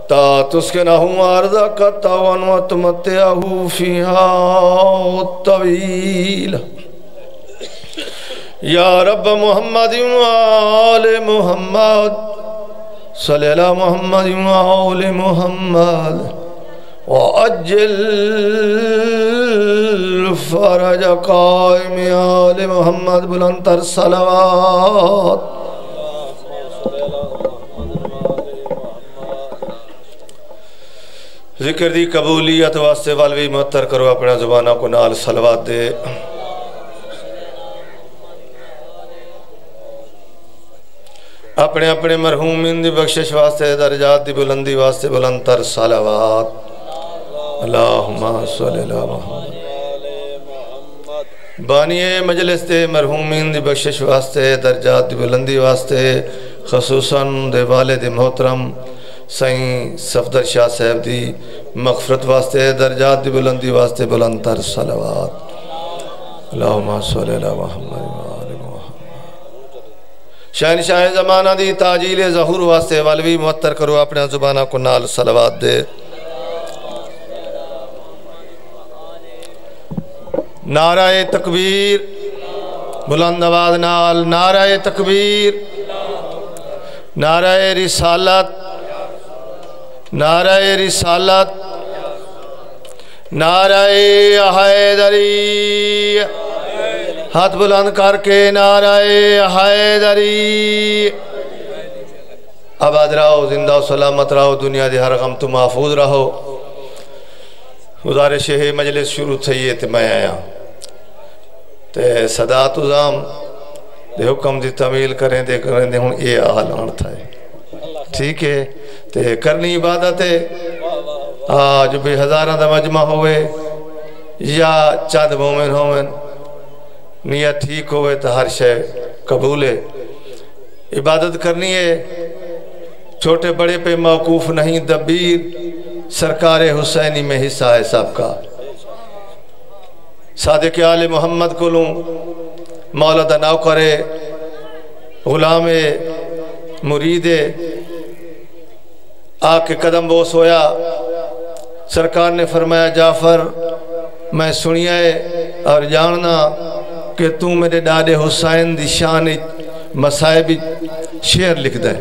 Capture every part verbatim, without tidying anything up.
حتی تسکنہ ارضک طوعا وتمتعہ فیہا طویلا یا رب محمد وآل محمد صلی اللہ محمد وآل محمد وعجل فرج قائم آل محمد بلندر صلوات ذکر دی قبولیت واسطے والوی مہتر کرو اپنا زبانہ کو نال صلوات دے اپنے اپنے مرحومین دی بخشش واسطے درجات دی بلندی واسطے بلندر صلوات اللہم صلی اللہ محمد بانی مجلس دے مرحومین دی بخشش واسطے درجات دی بلندی واسطے خصوصاً دے والد محترم سائیں صفدر شاہ صاحب دی مغفرت واسطے درجات دی بلندی واسطے بلندر صلوات اللہم صلی اللہ محمد شاہن شاہ زمانہ دی تاجیل ظہور واسطے والوی معطر کرو اپنے زبانہ کو نال صلوات دے نعرہ تکبیر بلند آواز نال نعرہ تکبیر نعرہ رسالت نعرہ رسالت نعرہ حیدری ہاتھ بلند کر کے نعرہ حیدری آباد رہو زندہ و سلامت رہو دنیا دی ہر غم تو محفوظ رہو گزارش ہے مجلس شروع تھئیے تے میں آیا تے صدا تزام دے حکم دی تعمیل کریں دے کریں دے ہوں اے آلان تھا ٹھیک ہے تے کرنی عبادت ہے آج بھی ہزارہ دا مجمع ہوئے یا چاند مومن ہوئے نیت ٹھیک ہوئے تو ہر شے قبول ہے عبادت کرنی ہے چھوٹے بڑے پہ موقوف نہیں دبیر سرکار حسینی میں حصہ ہے سب کا صادق آل محمد کو لوں مولا دا ناو کرے غلام مرید آ کے قدم بوس ہویا سرکار نے فرمایا جعفر میں سنیا ہے اور جاننا کہ تو میرے ڈاڈے حسین دی شان مسائب شعر لکھ دے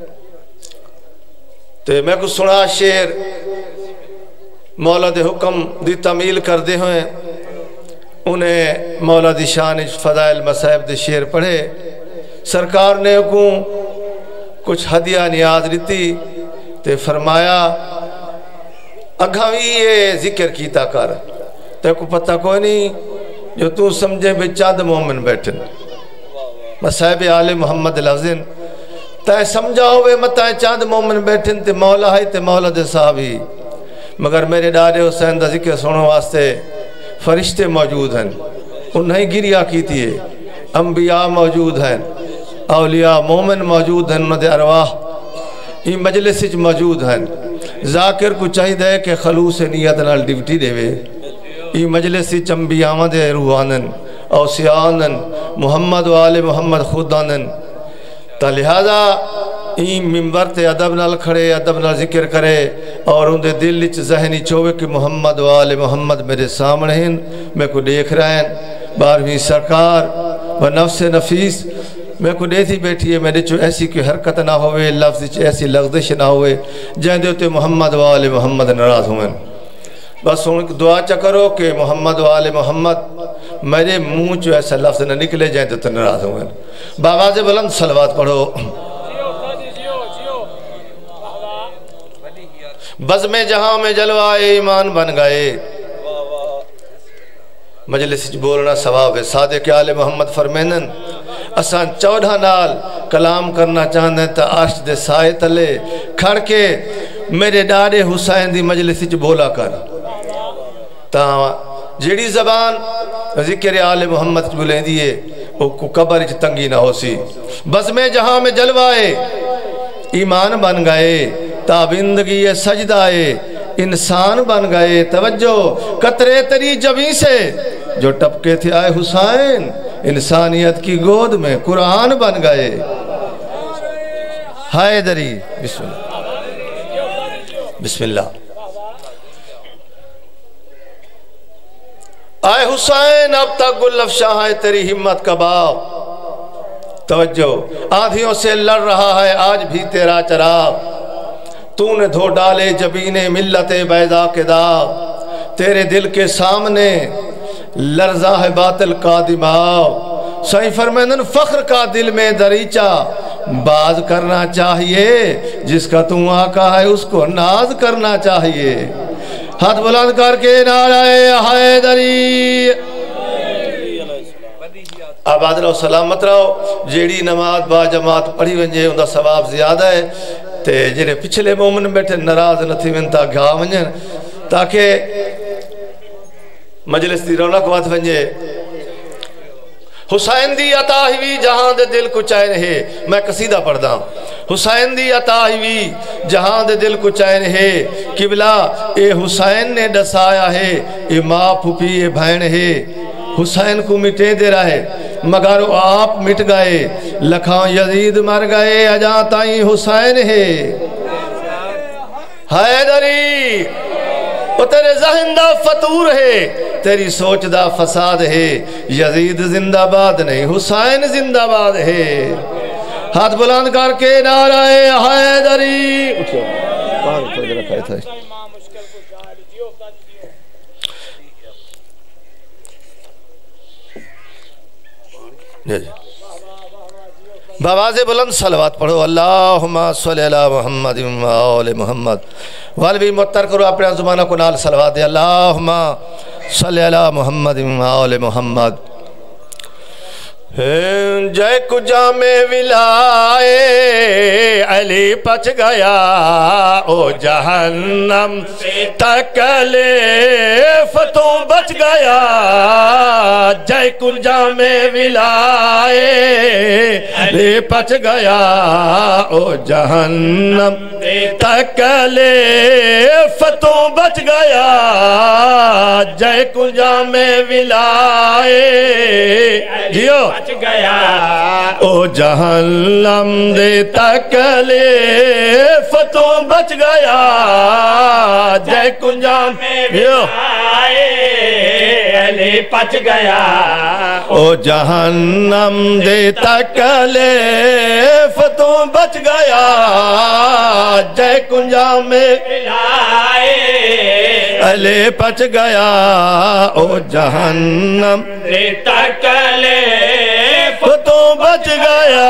تے میں کو سنا شعر مولا دے حکم دی تعمیل کر دے ہوئے انہیں مولا دی شان فضائل مسائب دے شعر پڑھے سرکار نے کو کچھ ہدیہ نیاز لیتی تے فرمایا اگھاوی یہ ذکر کیتا کر تے کو پتہ کوئی نہیں جو تو سمجھے بے چاند مومن بیٹھن مسائب آل محمد لفظن تے سمجھا ہوئے متائے چاند مومن بیٹھن تے مولا ہے تے مولا دے صحابی مگر میرے ڈاڈے حسین دا ذکر سنو واسطے فرشتے موجود ہیں انہیں گریہ کیتی ہے انبیاء موجود ہیں اولیاء مومن موجود ہیں انہوں دے ارواح یہ مجلس موجود ہیں ذاکر کو چاہی دے کہ خلوص نیت نال ڈیوٹی دے وے یہ مجلس چمبی آمد روحانن اوسیانن محمد و آل محمد خودانن تا لہذا این ممبر تے ادب نال کھڑے ادب نال ذکر کرے اور ان دے دل لچ ذہنی چوے کہ محمد و آل محمد میرے سامنے ہیں میں کو دیکھ رہے ہیں بارہویں سرکار و نفس نفیس میں کو دیتی بیٹھی ہے میرے چو ایسی کوئی حرکت نہ ہوئے لفظ ایسی لغزش نہ ہوئے جہاں دیتے محمد و آل محمد ناراض ہوئے بس ان دعا چکرو کہ محمد و آل محمد میرے منہ چو ایسا لفظ نہ نکلے جائیں دیتے ناراض ہوئے بآواز بلند صلوات پڑھو بزم جہاں میں جلوائے ایمان بن گئے مجلس بولنا ثواب ہے صادق آل محمد فرمینن اساں چودہ نال کلام کرنا چاہتے ہیں تا عرش دے سائے تلے کھڑ کے میرے ڈاڈے حسین دی مجلس بولا کر تا جیڑی زبان ذکر آل محمد بولیں دیئے وہ کو قبر اچھ تنگی نہ ہو سی بس میں جہاں میں جلوائے ایمان بن گئے تابندگی سجدائے انسان بن گئے توجہ قطرے تری جبیں سے جو ٹپکے تھے آئے حسین انسانیت کی گود میں قرآن بن گئے حیدری بسم اللہ بسم اللہ۔ اے حسین اب تک گل افشاں ہے تیری ہمت کا باغ، توجہ، آندھیوں سے لڑ رہا ہے آج بھی تیرا چراغ، تو نے دھو ڈالے جبین ملت بیضا کے داغ، تیرے دل کے سامنے لرزا ہے باطل کا دماغ، صحیح فرمائن فخر کا دل میں دریچہ باز کرنا چاہیے، جس کا تو آقا ہے اس کو ناز کرنا چاہیے، ہاتھ بلند کر کے نعرہ حیدری، آباد رہو سلامت رہو، جیڑی نماز با جماعت پڑھی ونجے ان دا ثواب زیادہ ہے، تے جنہیں پچھلے مومن بیٹھے ناراض نہ تھی ونتا گھا ونجن تاکہ مجلس دی رونق وات ونجے۔ حسین دی عطا ہوئی جہاں دے دل کو چین ہے، میں قصیدہ پڑھدا ہوں، حسین دی عطا ہوئی جہاں دے دل کو چین ہے، قبلہ اے حسین نے ڈسایا ہے، اے ماں پھوپھی اے بھین ہے، حسین کو مٹے دے رہے مگر آپ مٹ گئے، لکھاں یزید مر گئے، اجاں تائیں حسین ہے، حیدری وہ تیرے ذہن دا فطور ہے، تیری سوچ دا فساد ہے، یزید زندہ باد نہیں حسین زندہ باد ہے، ہاتھ بلند کر کے نعرہ حیدری، بآواز بلند صلوات پڑھو، اللہم صلی علی محمد و آل محمد، والوی متر کرو اپنے زمانہ کو نال صلوات دے، اللہم صلی علی محمد و آل محمد۔ جے کو جامع ولائے علی پچ گیا، او جہنم تکلیف تو بچ گیا، جے کو جامع ولائے علی پچ گیا، او جہنم تکلیف تو بچ گیا، جے کو جامع ولائے جیو بچ گیا، او جہنم دے تکلیف تو بچ گیا، جے کنجام آئے علی پچ گیا، او جہنم دے تکلیف تو بچ گیا، جے کنجام آئے علی پچ گیا، او جہنم دے تکلیف تو بچ گیا،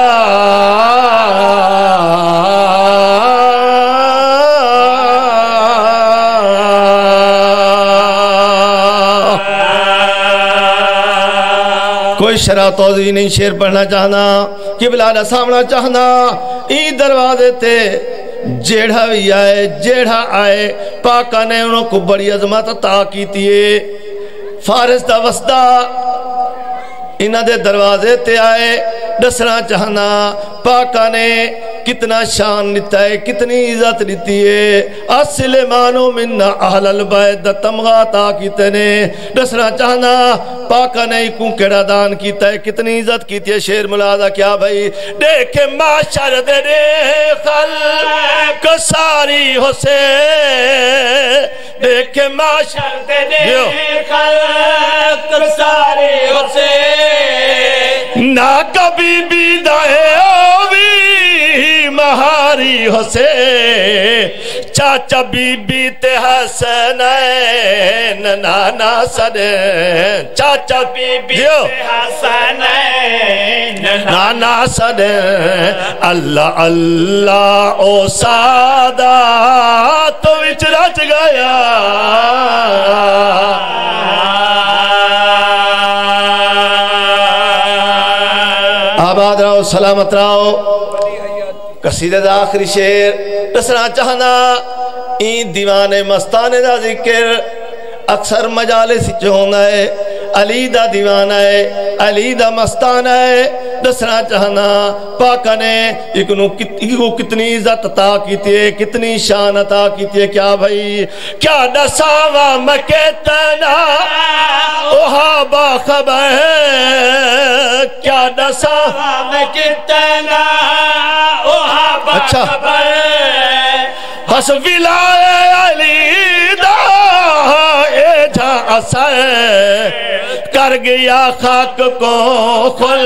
کوئی شرح توضیح نہیں، شیر پڑھنا چاہنا، قبلہ نہ سامنا چاہنا، ای دروازے تے جیڑھا بھی آئے جیڑھا آئے، پاکا نے انہوں کو بڑی عظمت عطا کیتی ہے، فارس دا وسطہ انہ دے دروازے تے آئے، دسنا چاہنا پاکا نے کتنا شان لیتا ہے، کتنی عزت لیتی ہے، اسلمانو من اہل البیت تمغاتا کیتے نے، دسنا چاہنا پاکا نے کون کیڑا دان کیتا ہے، کتنی عزت کیتی ہے، شیر ملازہ کیا بھائی، دیکھے معاشر دے دے خلق ساری حسین، دیکھے معاشر دے دے خلق ساری حسین، نہ کبھی بھی دائے آوی مہاری حسین، چاچا بی بی تے حسنین نانا سدین، چاچا بی بی تے حسنین نانا سدین، اللہ اللہ او سادہ تو وچ رچ گیا، آباد رہو سلامت رہو۔ قصیدہ دا آخری شیر دسنا چاہنا، این دیوان مستانے دا ذکر اکثر مجالس چونا ہے، علی دا دیوانہ ہے، علی دا مستانہ ہے، دسنا چاہنا پاکا نے ایکنو کتنی عزت عطا کیتی ہے، کتنی شان عطا کیتی ہے، کیا بھائی کیا دساوا مکیتنا اوہا باخبر ہے، کیا دساوا مکیتنا اوہا باخبر ہے، بس ولائے علی دا اے جا اثر کر گیا خاک کو خل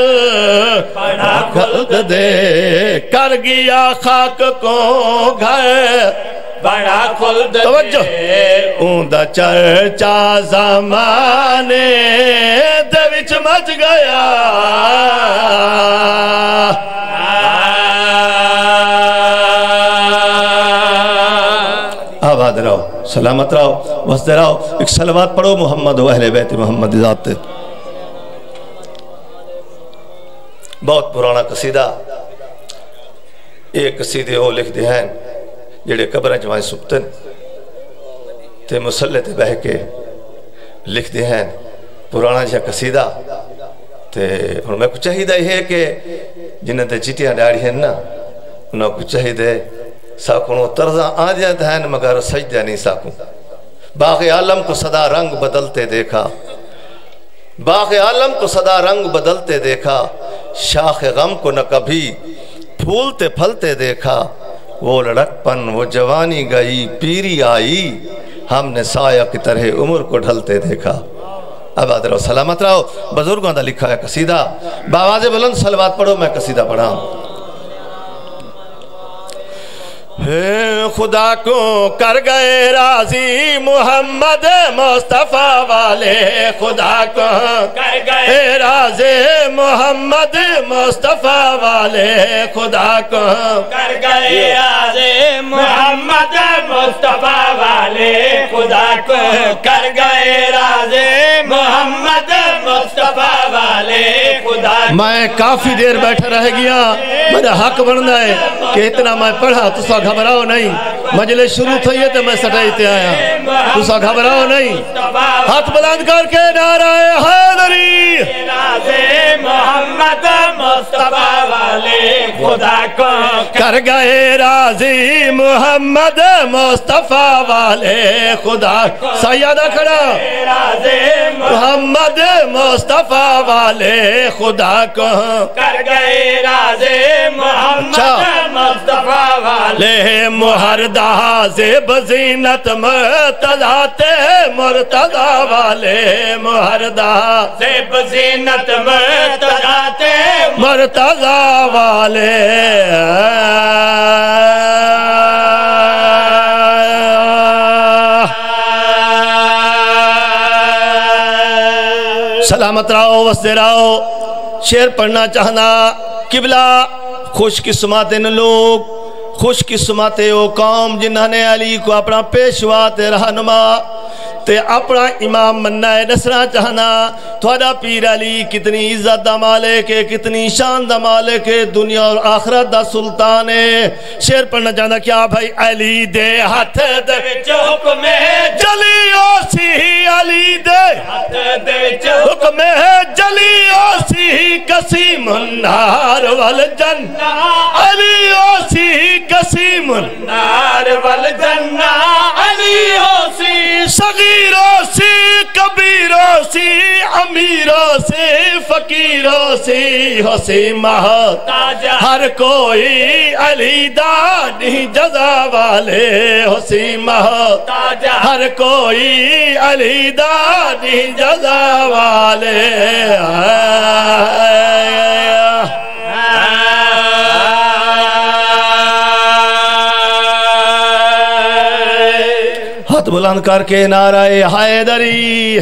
خلق دے کر گیا خاک کو گھر بڑا خلد دے اوندہ چرچا زمانے دے وچ مچ گیا آباد رہو سلامت رہو وسط رہو ایک صلوات پڑھو محمد و اہل بیت محمد ذات بہت پرانا قصیدہ ایک قصیدے وہ لکھ دے ہیں جڑے قبریں جوائیں سبتن تے مسلح تے بہ کے لکھ دے ہیں پرانا جہاں قصیدہ تے اور میں کچھ چاہیدہ یہ ہے کہ جنہیں تے چٹیاں ڈاڑی ہیں نا انہوں کچھ چاہیدہ ساکھوں طرزاں آ جاتا ہے مگر سجدہ نہیں ساکھوں باغ عالم کو صدا رنگ بدلتے دیکھا باغ عالم کو صدا رنگ بدلتے دیکھا شاخ غم کو نہ کبھی پھولتے پھلتے دیکھا وہ لڑک پن وہ جوانی گئی پیری آئی ہم نے سایہ کی طرح عمر کو ڈھلتے دیکھا آباد رہو سلامت رہو بزرگوں دا لکھا ہے قصیدہ باواز بلند صلوات پڑھو میں قصیدہ پڑھا خدا کو کر گئے راضی محمد مصطفیٰ والے خدا کو کر گئے راضی محمد مصطفیٰ والے خدا کو کر گئے راضی محمد مصطفیٰ والے خدا کو کر گئے راضی محمد مصطفیٰ والے خدا میں کافی دیر بیٹھا رہ گیا میرا حق بننا ہے کہ اتنا میں پڑھا تو سا گھبراؤ نہیں مجلس شروع تھا یہ تو میں سٹائی تے آیا تو سا گھبراؤ نہیں ہاتھ بلند کر کے نعرہ حیدری راضی محمد مصطفیٰ والے خدا کو کر گئے راضی محمد مصطفیٰ والے خدا سیدہ کھڑا محمد مصطفیٰ والے خدا کو کر گئے راضی محمد مصطفیٰ والے محردہ زیب زینت مرتضی مرتضی والے محردہ زیب زینت مرتضی مرتضی والے سلامت رہو وستے رہو شعر پڑھنا چاہنا قبلہ خوش قسمت ان لوگ خوش قسمت او قوم جنہوں نے علی کو اپنا پیشوا تے رہنما تے اپنا امام مننا ہے نسنا چاہنا تھوڑا پیر علی کتنی عزت دا مالک ہے کتنی شان دا مالک ہے دنیا اور آخرت دا سلطان ہے شعر پڑھنا چاہنا کیا بھائی علی دے ہاتھ دے حکم جلی اوسی علی دے ہاتھ دے حکم جلی اوسی قسیم النار والجنہ علی اوسی قسیم النار والجنہ علی اوسی صغیروں سے کبیروں سے امیروں سے فقیروں سے حسین محتاج ہر کوئی علی دانی جزا والے حسین محتاج ہر کوئی علی دانی جزا والے ہاتھ بلند کر کے نعرہ حیدری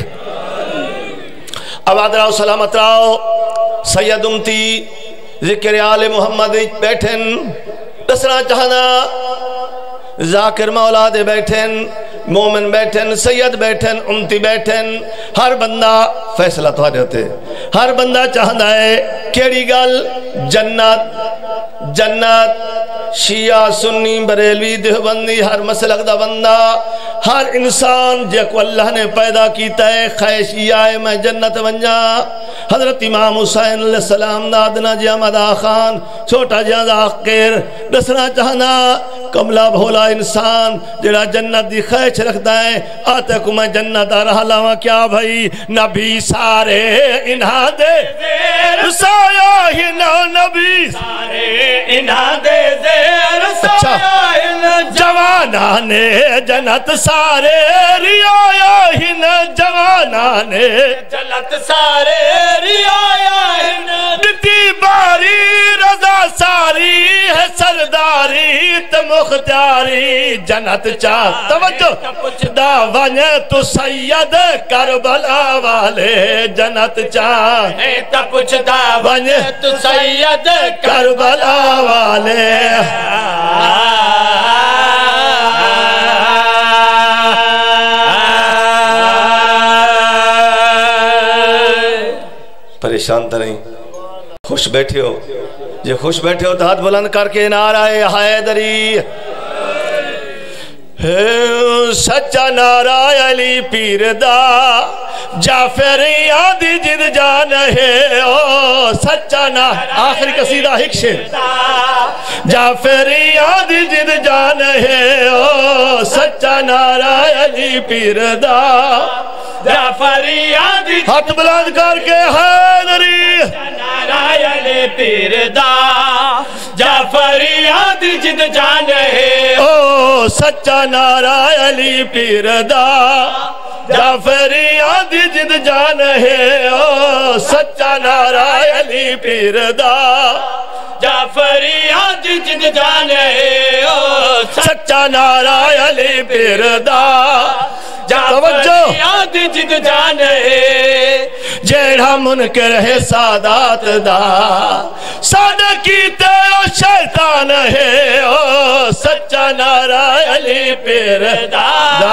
آباد رہو سلامت رہو سید امتی ذکر آل محمد بیٹھن دسنا چاہنا ذاکر مولا دے بیٹھن مومن بیٹھن سید بیٹھن امتی بیٹھن ہر بندہ فیصلہ تو آجاتے ہر بندہ چاہنا ہے کیڑی گل جنت جنت شیعہ سنی بریلوی دیوبندی ہر مسلک دا بندہ ہر انسان جے کو اللہ نے پیدا کیتا ہے خیشی آئے میں جنت بنجا حضرت امام حسین علیہ السلام نادنا جی احمد آخان چھوٹا جی ذاکر دسنا چاہنا کملا بھولا انسان جڑا جنت دی خیش رکھتا ہے آتے کو میں جنت آ رہا لاؤں کیا بھائی نبی سارے انہاں دے سایہ ہی نبی سارے انہاں دے زیر سایہ جوانا نے جنت سارے رعایا ہن جوانا نے جنت سارے رعایا ہن دتی باری رضا ساری ہے سرداری تے مختاری جنت چاہ توجہ پوچھدا ونج تو سید کربلا والے جنت چاہ تا پوچھدا ونج تو سید کربلا والے پریشان تو نہیں خوش بیٹھے ہو جی خوش بیٹھے ہو تو ہاتھ بلند کر کے نعرہ حیدری سچا نعرہ علی پیر دا جعفری آدھی جد جان ہے او سچا نعرہ آخری قصیدہ ایک شیر جعفری آدھی جد جان ہے او سچا نعرہ علی پیر دا جعفری آدھی ہاتھ بلند کر کے حیدری نعرہ علی پیر دا جعفری آدھی جد جان ہے او سچا نعرہ علی پیر دا جعفری آدھی جد جان ہے او سچا نعرہ علی پیر دا جعفری آدھی جد جان ہے او سچا نعرہ علی پیر دا جعفری آدھی جد جان ہے جیڑا منکر ہے سادات دا صادقی تے او شیطان ہے او سچا نعرہ علی پیر دا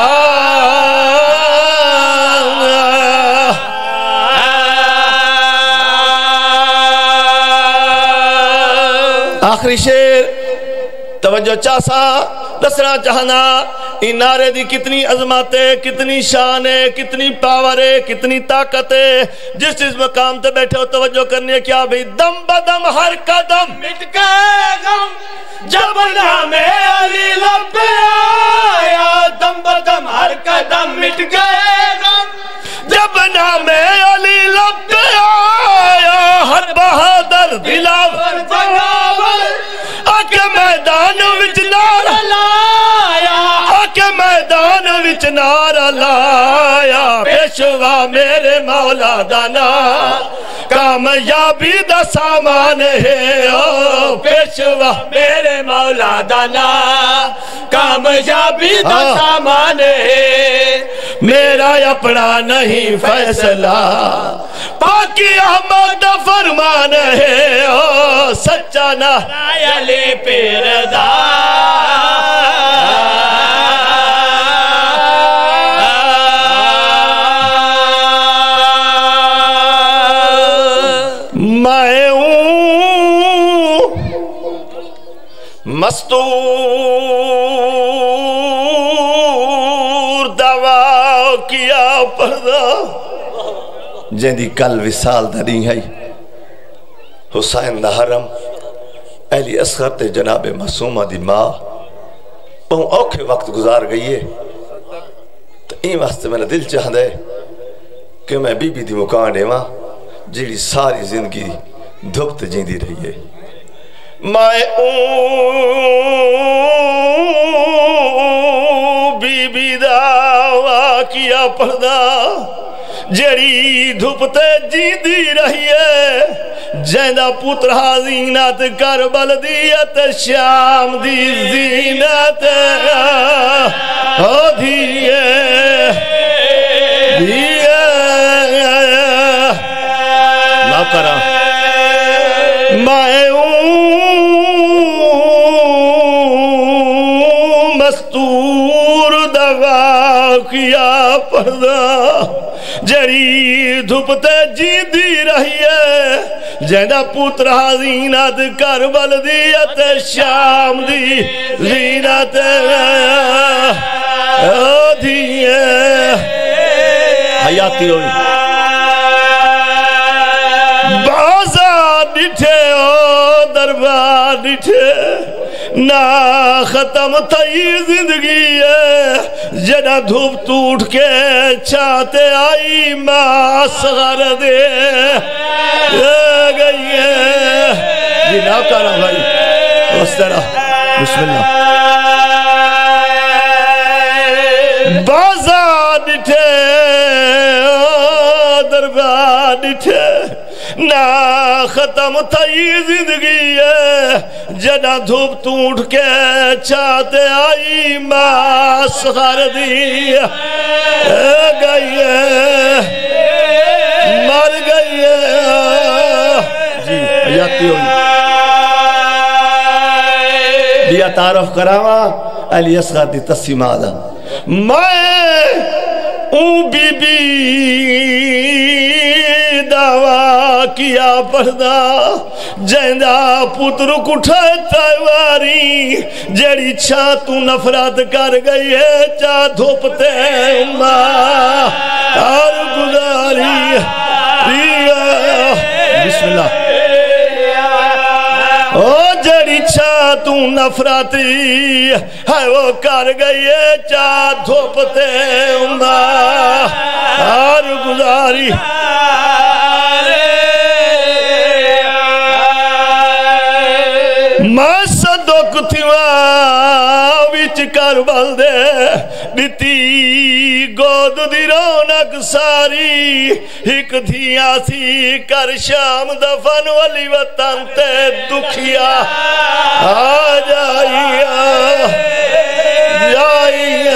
آخری شیر توجہ چاسا دسنا چاہنا ان نعرے دی کتنی عظمت ہے کتنی شان ہے کتنی پاور ہے کتنی طاقت ہے جس اس مقام تے بیٹھے ہو توجہ کرنی ہے کیا بھئی دم بدم ہر قدم مٹ گئے غم جب نام علی لب پہ آیا دم بدم ہر قدم مٹ گئے غم جب نام علی لب پہ آیا ہر بہادر دلاور جناور آکے میدان وچ نعرہ لایا آکے میدان وچ نعرہ لایا پیشوا میرے مولا دانا کامیابی دا سامان ہے او پیشوا میرے مولا دانا کامیابی دا سامان ہے میرا اپنا نہیں فیصلہ پاکی احمد فرمان ہے او سچا نعرہ علی پیر دا میں ہوں مستور دعویٰ کیا پردہ جیندی کل وصال دا نہیں ہے حسین دا حرم اہلی اصغر تے جناب معصومہ دی ماں بہت اوکھے وقت گزار گئی ہے تو این واسطے میں نے دل چاہد ہے کہ میں بی بی دی مکان دے ماں جیڑی ساری زندگی دھپت جیندی رہی ہے میں اون بی بی دا واقعہ پڑھدا جیڑی دھپتے جیندی رہی ہے جیندہ پتر زینت کربل دیت شام دی زینت ہو دیئے دیئے نہ کرا میں مستور دوا کیا پردہ جڑی دھپتے جیندی رہی ہے جیندہ پتر زینت کربل دیت شام دی زینت ہو دیئے حیاتی ہوئی بازار ڈٹھے او دربار ڈٹھے نا ختم تھی زندگی ہے جنا دھوپ ٹوٹ کے چاہتے آئی ماں صغر دے گئی ہے جی نہ کرا بھائی اس طرح بسم اللہ نہ ختم تھئی زندگی ہے جنا دھوپ تو اٹھ کے چاہتے آئی ماس خار دی گئی ہے مر گئی ہے جی حیاتی ہوئی بیا تعارف کراوا علی اصغر دی تسیم آدھا میں اون بی بی دعویٰ کیا پڑھدا جہندہ پتر کٹھا تیواری جڑی چھا تو نفرت کر گئی ہے چاہ دھوپتے ماں اور گزاری بسم اللہ او جڑی چھا تو نفرتی ہے وہ کر گئی ہے چاہ دھوپتے ماں اور گزاری ماں صدق تھیواں وچ کربل دے بیتی گود دی رونق ساری ایک دھیاں سی کر شام دفن والی وطن تے دکھیا آ جائیا جائیا